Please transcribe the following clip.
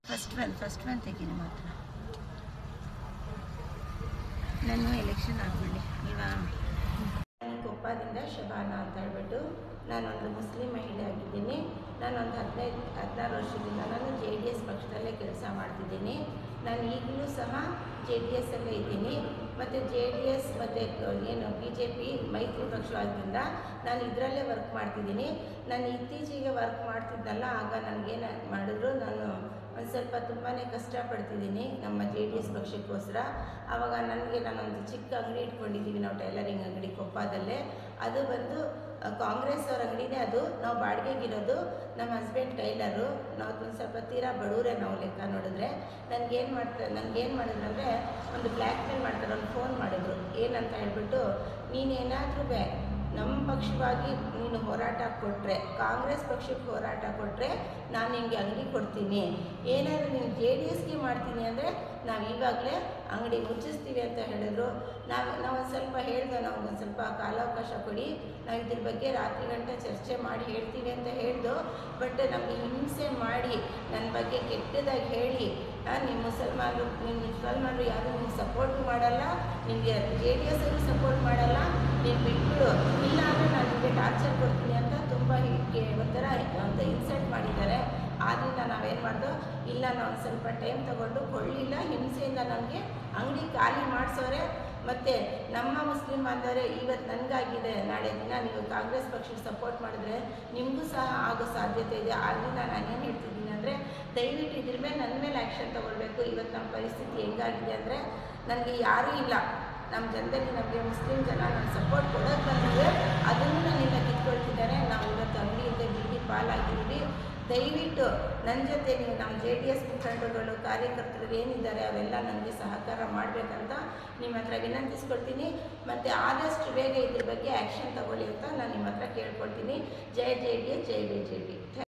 First one ತೆಗೀನಿ ಮಾತ್ರ. ನಾನು election ಆಗಬಿಡಿ ಅಲ್ವಾ. ಕೊಪ್ಪದಿಂದ ಶಬಾನಾ ಅಂತ ಹೇಳ್ಬಿಟ್ಟು ನಾನೊಂದು ಮುಸ್ಲಿಂ ಮಹಿಳೆ ಆಗಿದ್ದೀನಿ. ನಾನೊಂದು 16 ವರ್ಷದಿಂದ ನಾನು JDS ಪಕ್ಷದಲ್ಲೇ ಕೆಲಸ ಮಾಡ್ತಿದ್ದೀನಿ. ನಾನು ಈಗಲೂ ಸಹ JDS ಅಲ್ಲೇ ಇದ್ದೀನಿ. ಮತ್ತು JDS ಮತ್ತು ಏನು BJP ಮೈತ್ರಿ ಪಕ್ಷವಾದ್ದರಿಂದ ನಾನು ಇದರಲ್ಲೇ ವರ್ಕ್ ಮಾಡ್ತಿದ್ದೀನಿ. ನಾನು ಇತ್ತೀಚೆಗೆ ವರ್ಕ್ ಮಾಡ್ತಿದ್ದಲ್ಲ, ಆಗ ನನಗೇನು ಮಾಡಿದ್ರು, ನಾನು ಒಂದು ಸ್ವಲ್ಪ ತುಂಬಾ ಕಷ್ಟಪಡ್ತಿದ್ದೀನಿ ನಮ್ಮ JDS ಪಕ್ಷಕ್ಕೋಸ್ಕರ. ಆವಾಗ ನಾನೊಂದು ಚಿಕ್ಕ ಅಂಗಡಿ ಇಟ್ಕೊಂಡಿದ್ದೀವಿ ನಾವು, ಟೈಲರಿಂಗ್ ಅಂಗಡಿ ಕೊಪ್ಪದಲ್ಲೇ. ಅದು ಬಂದು ಕಾಂಗ್ರೆಸ್ ಅವ್ರ ಅಂಗಡಿನೇ, ಅದು ನಾವು ಬಾಡಿಗೆಗಿರೋದು. ನಮ್ಮ ಹಸ್ಬೆಂಡ್ ಟೈಲರು, ನಾವು ಒಂದು ಸ್ವಲ್ಪ ತೀರಾ ಬಡವರೇ ನಾವು ಲೆಕ್ಕ ನೋಡಿದ್ರೆ. ನನಗೇನು ಮಾಡಿದ್ರು ಅಂದರೆ ಒಂದು ಬ್ಲ್ಯಾಕ್ ಮೇಲ್ ಮಾಡ್ತಾರೆ. ಒಂದು ಫೋನ್ ಮಾಡಿದ್ರು, ಏನಂತ ಹೇಳ್ಬಿಟ್ಟು, ನೀನೇನಾದರೂ ನಮ್ಮ ಪಕ್ಷವಾಗಿ ನೀನು ಹೋರಾಟ ಕೊಟ್ಟರೆ, ಕಾಂಗ್ರೆಸ್ ಪಕ್ಷಕ್ಕೆ ಹೋರಾಟ ಕೊಟ್ಟರೆ ನಾನು ನಿಮಗೆ ಅಂಗಡಿ ಕೊಡ್ತೀನಿ. ಏನಾದರೂ ನೀನು JDSಗೆ ಮಾಡ್ತೀನಿ ಅಂದರೆ ನಾವು ಇವಾಗಲೇ ಅಂಗಡಿ ಮುಚ್ಚಿಸ್ತೀವಿ ಅಂತ ಹೇಳಿದ್ರು. ನಾವು ಒಂದು ಸ್ವಲ್ಪ ಹೇಳಿದೆ, ನಮಗೊಂದು ಸ್ವಲ್ಪ ಕಾಲಾವಕಾಶ ಕೊಡಿ, ನಾವು ಇದ್ರ ಬಗ್ಗೆ ರಾತ್ರಿ ಗಂಟೆ ಚರ್ಚೆ ಮಾಡಿ ಹೇಳ್ತೀವಿ ಅಂತ ಹೇಳ್ದು. ಬಟ್ ನಮಗೆ ಹಿಂಸೆ ಮಾಡಿ, ನನ್ನ ಬಗ್ಗೆ ಕೆಟ್ಟದಾಗಿ ಹೇಳಿ, ನಿಮ್ಮ ಮುಸಲ್ಮಾನರು ಯಾರು ನಿಮ್ಗೆ ಸಪೋರ್ಟ್ ಮಾಡಲ್ಲ, ನಿಮಗೆ JDSಗೂ ಸಪೋರ್ಟ್ ಮಾಡಲ್ಲ, ನೀವು ಬಿಟ್ಬಿಡು, ಇಲ್ಲ ಅಂದರೆ ನಾನು ನಿಮಗೆ ಟಾರ್ಚರ್ ಕೊಡ್ತೀನಿ ಅಂತ ತುಂಬ ಒಂಥರ ಒಂದು ಇನ್ಸಲ್ಟ್ ಮಾಡಿದ್ದಾರೆ. ಆದ್ದರಿಂದ ನಾವೇನು ಮಾಡ್ದೋ, ಇಲ್ಲ ನಾವು ಒಂದು ಸ್ವಲ್ಪ ಟೈಮ್ ತೊಗೊಂಡು ಕೊಳ್ಳಿಲ್ಲ, ಹಿಂಸೆಯಿಂದ ನಮಗೆ ಅಂಗಡಿ ಖಾಲಿ ಮಾಡಿಸೋರೆ. ಮತ್ತು ನಮ್ಮ ಮುಸ್ಲಿಂ ಬಾಂಧವರೇ, ಇವತ್ತು ನನಗಾಗಿದೆ, ನಾಳೆ ದಿನ ನೀವು ಕಾಂಗ್ರೆಸ್ ಪಕ್ಷಕ್ಕೆ ಸಪೋರ್ಟ್ ಮಾಡಿದ್ರೆ ನಿಮಗೂ ಸಹ ಆಗೋ ಸಾಧ್ಯತೆ ಇದೆ. ಆದ್ದರಿಂದ ನಾನೇನು ಹೇಳ್ತಿದ್ದೀನಿ ಅಂದರೆ, ದಯವಿಟ್ಟು ಇದ್ರ ಮೇಲೆ ನನ್ನ ಮೇಲೆ ಆ್ಯಕ್ಷನ್ ತೊಗೊಳ್ಬೇಕು. ಇವತ್ತು ನಮ್ಮ ಪರಿಸ್ಥಿತಿ ಹೆಂಗಾಗಿದೆ ಅಂದರೆ, ನನಗೆ ಯಾರೂ ಇಲ್ಲ ನಮ್ಮ ಜನದಲ್ಲಿ. ನಮಗೆ ಮುಸ್ಲಿಂ ಜನ ನಾನು ಸಪೋರ್ಟ್ ಕೊಡೋಕ್ಕೆ ಬಂದಿದೆ, ಅದನ್ನು ನನ್ನಿಂದ ಕಿತ್ಕೊಳ್ತಿದ್ದಾರೆ. ನಾವು ಇವತ್ತು ಅಂಗಡಿಯಿಂದ ಬೀದಿ ಪಾಲಾಗಿದ್ದೀವಿ. ದಯವಿಟ್ಟು ನನ್ನ ಜೊತೆ ನೀವು ನಮ್ಮ JDS ಮುಖಂಡರುಗಳು, ಕಾರ್ಯಕರ್ತರು ಏನಿದ್ದಾರೆ ಅವೆಲ್ಲ ನನಗೆ ಸಹಕಾರ ಮಾಡಬೇಕಂತ ನಿಮ್ಮ ಹತ್ರ ವಿನಂತಿಸ್ಕೊಳ್ತೀನಿ. ಮತ್ತು ಆದಷ್ಟು ಬೇಗ ಇದ್ರ ಬಗ್ಗೆ ಆ್ಯಕ್ಷನ್ ತಗೊಳ್ಳಿ ಅಂತ ನಾನು ನಿಮ್ಮ ಹತ್ರ ಕೇಳ್ಕೊಳ್ತೀನಿ. ಜೈ JDS, ಜೈ BJP.